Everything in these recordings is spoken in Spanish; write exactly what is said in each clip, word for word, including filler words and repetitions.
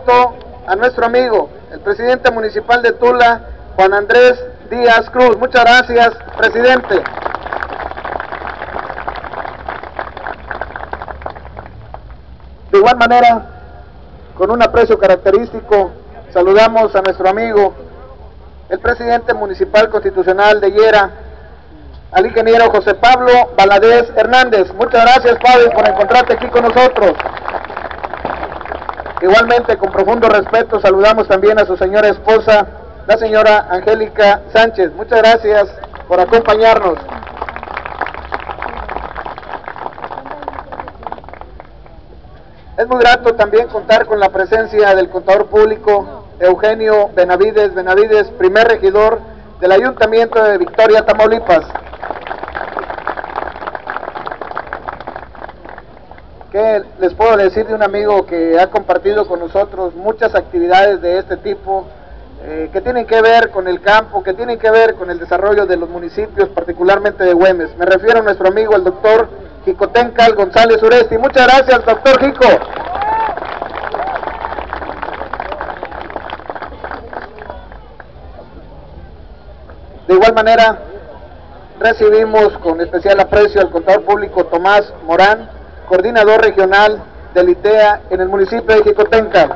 A nuestro amigo, el presidente municipal de Tula, Juan Andrés Díaz Cruz. Muchas gracias, presidente. De igual manera, con un aprecio característico, saludamos a nuestro amigo, el presidente municipal constitucional de Yera, al ingeniero José Pablo Valadez Hernández. Muchas gracias, Pablo, por encontrarte aquí con nosotros. Igualmente, con profundo respeto, saludamos también a su señora esposa, la señora Angélica Sánchez. Muchas gracias por acompañarnos. Es muy grato también contar con la presencia del contador público Eugenio Benavides Benavides, primer regidor del Ayuntamiento de Victoria, Tamaulipas. ¿Qué les puedo decir de un amigo que ha compartido con nosotros muchas actividades de este tipo, eh, que tienen que ver con el campo, que tienen que ver con el desarrollo de los municipios, particularmente de Güemes? Me refiero a nuestro amigo, el doctor Jicotencal González Uresti. Muchas gracias, doctor Jico. De igual manera, recibimos con especial aprecio al contador público Tomás Morán, coordinador regional del I T E A en el municipio de Jicotencal.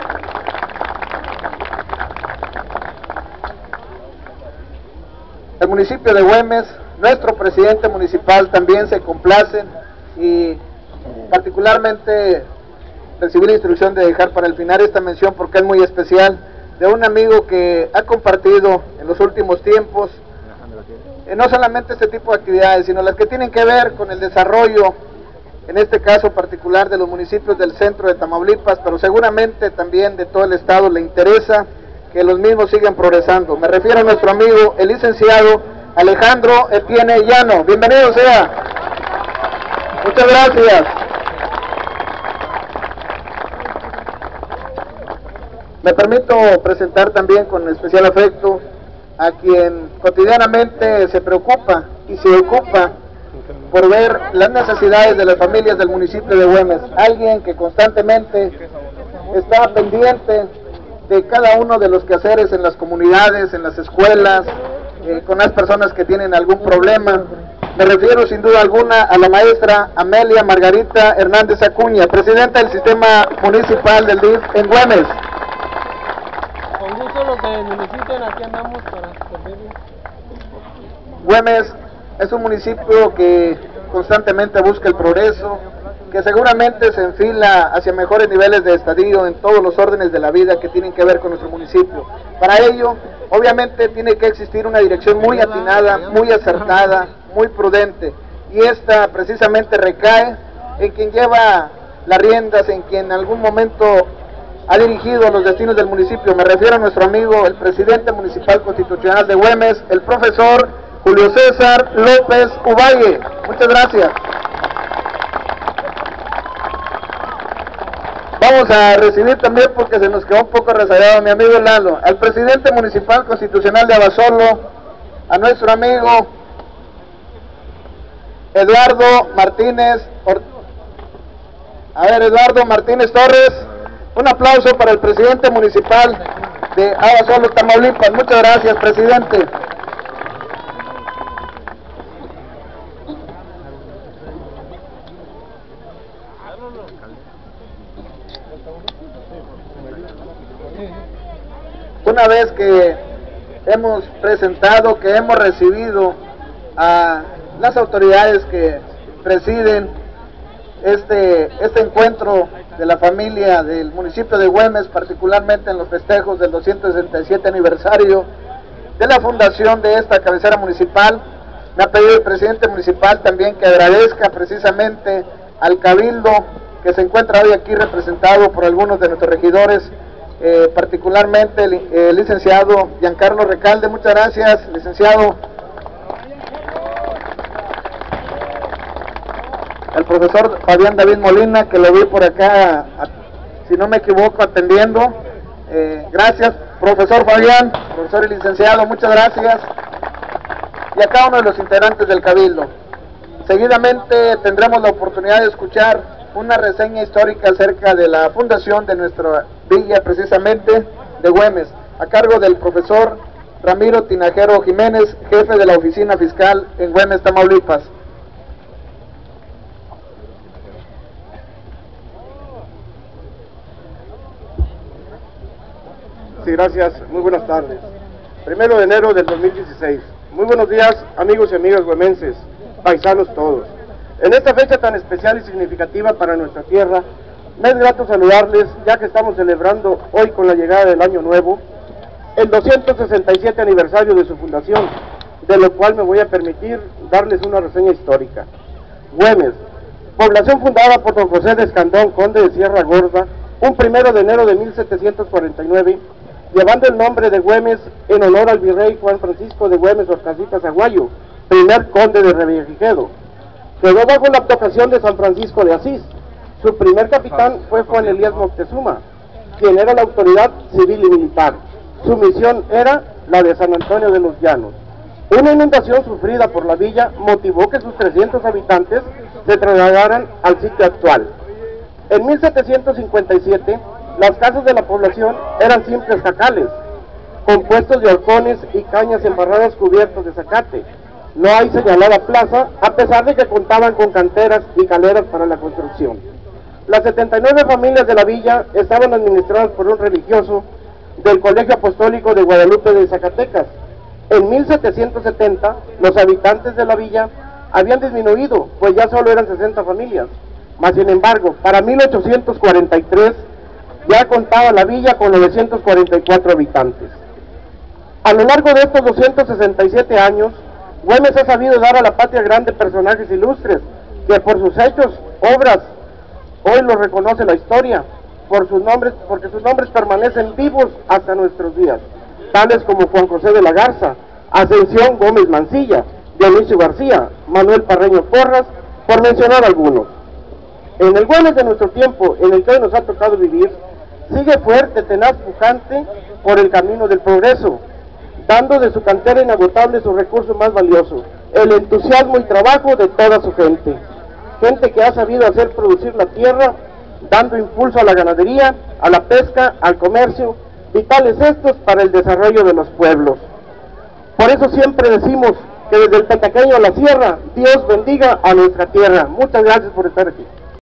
El municipio de Güemes, nuestro presidente municipal también se complacen, y particularmente recibí la instrucción de dejar para el final esta mención porque es muy especial, de un amigo que ha compartido en los últimos tiempos eh, no solamente este tipo de actividades, sino las que tienen que ver con el desarrollo, en este caso particular de los municipios del centro de Tamaulipas, pero seguramente también de todo el estado. Le interesa que los mismos sigan progresando. Me refiero a nuestro amigo, el licenciado Alejandro Etienne Llano. Bienvenido sea. Muchas gracias. Me permito presentar también con especial afecto a quien cotidianamente se preocupa y se ocupa por ver las necesidades de las familias del municipio de Güemes. Alguien que constantemente está pendiente de cada uno de los quehaceres en las comunidades, en las escuelas, eh, con las personas que tienen algún problema. Me refiero sin duda alguna a la maestra Amelia Margarita Hernández Acuña, presidenta del sistema municipal del D I F en Güemes. Con gusto, lo que necesiten, aquí andamos para servirles. Güemes es un municipio que constantemente busca el progreso, que seguramente se enfila hacia mejores niveles de estadio en todos los órdenes de la vida que tienen que ver con nuestro municipio. Para ello, obviamente, tiene que existir una dirección muy atinada, muy acertada, muy prudente, y esta precisamente recae en quien lleva las riendas, en quien en algún momento ha dirigido los destinos del municipio. Me refiero a nuestro amigo, el presidente municipal constitucional de Güemes, el profesor Julio César López Uvalle. Muchas gracias. Vamos a recibir también, porque se nos quedó un poco rezagado, mi amigo Lalo, al presidente municipal constitucional de Abasolo, a nuestro amigo Eduardo Martínez Or... a ver, Eduardo Martínez Torres. Un aplauso para el presidente municipal de Abasolo, Tamaulipas. Muchas gracias, presidente. Una vez que hemos presentado, que hemos recibido a las autoridades que presiden este, este encuentro de la familia del municipio de Güemes, particularmente en los festejos del doscientos sesenta y siete aniversario de la fundación de esta cabecera municipal, me ha pedido el presidente municipal también que agradezca precisamente al cabildo que se encuentra hoy aquí representado por algunos de nuestros regidores, eh, particularmente el eh, licenciado Giancarlo Recalde. Muchas gracias, licenciado. El profesor Fabián David Molina, que lo vi por acá, si no me equivoco, atendiendo. Eh, gracias, profesor Fabián, profesor y licenciado, muchas gracias. Y a cada uno de los integrantes del cabildo. Seguidamente tendremos la oportunidad de escuchar una reseña histórica acerca de la fundación de nuestra villa, precisamente de Güemes, a cargo del profesor Ramiro Tinajero Jiménez, jefe de la oficina fiscal en Güemes, Tamaulipas. Sí, gracias. Muy buenas tardes. Primero de enero del dos mil dieciséis. Muy buenos días, amigos y amigas güemenses, paisanos todos. En esta fecha tan especial y significativa para nuestra tierra, me es grato saludarles, ya que estamos celebrando hoy con la llegada del Año Nuevo, el doscientos sesenta y siete aniversario de su fundación, de lo cual me voy a permitir darles una reseña histórica. Güemes, población fundada por don José de Escandón, conde de Sierra Gorda, un primero de enero de mil setecientos cuarenta y nueve, llevando el nombre de Güemes en honor al virrey Juan Francisco de Güemes Orcasitas Aguayo, primer conde de Revillagigedo. Quedó bajo la advocación de San Francisco de Asís. Su primer capitán fue Juan Elías Moctezuma, quien era la autoridad civil y militar. Su misión era la de San Antonio de los Llanos. Una inundación sufrida por la villa motivó que sus trescientos habitantes se trasladaran al sitio actual. En mil setecientos cincuenta y siete, las casas de la población eran simples jacales, compuestos de halcones y cañas embarradas cubiertos de zacate. No hay señalada plaza, a pesar de que contaban con canteras y caleras para la construcción. Las setenta y nueve familias de la villa estaban administradas por un religioso del Colegio Apostólico de Guadalupe de Zacatecas. En mil setecientos setenta, los habitantes de la villa habían disminuido, pues ya solo eran sesenta familias. Mas, sin embargo, para mil ochocientos cuarenta y tres, ya contaba la villa con novecientos cuarenta y cuatro habitantes. A lo largo de estos doscientos sesenta y siete años, Güemes ha sabido dar a la patria grandes personajes ilustres, que por sus hechos, obras, hoy los reconoce la historia, por sus nombres, porque sus nombres permanecen vivos hasta nuestros días, tales como Juan José de la Garza, Ascensión Gómez Mancilla, Dionisio García, Manuel Parreño Porras, por mencionar algunos. En el Güemes de nuestro tiempo, en el que hoy nos ha tocado vivir, sigue fuerte, tenaz, pujante por el camino del progreso, dando de su cantera inagotable su recurso más valioso, el entusiasmo y trabajo de toda su gente. Gente que ha sabido hacer producir la tierra, dando impulso a la ganadería, a la pesca, al comercio, vitales estos para el desarrollo de los pueblos. Por eso siempre decimos que desde el Petaqueño a la sierra, Dios bendiga a nuestra tierra. Muchas gracias por estar aquí.